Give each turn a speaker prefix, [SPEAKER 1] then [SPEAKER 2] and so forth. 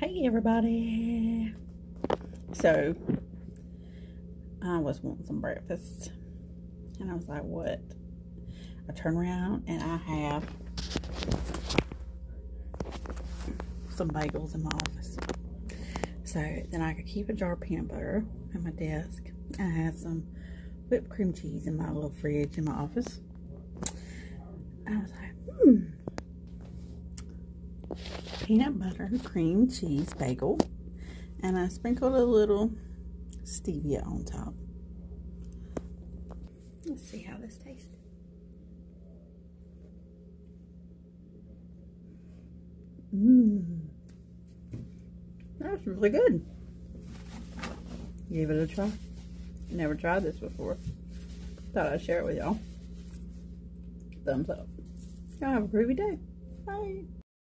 [SPEAKER 1] Hey everybody. So I was wanting some breakfast and I was like, what? I turn around and I have some bagels in my office. So then I could keep a jar of peanut butter at my desk. I had some whipped cream cheese in my little fridge in my office. I was like, peanut butter cream cheese bagel, and I sprinkled a little stevia on top. Let's see how this tastes. That's really good. Give it a try. Never tried this before. Thought I'd share it with y'all. Thumbs up. Y'all have a groovy day. Bye.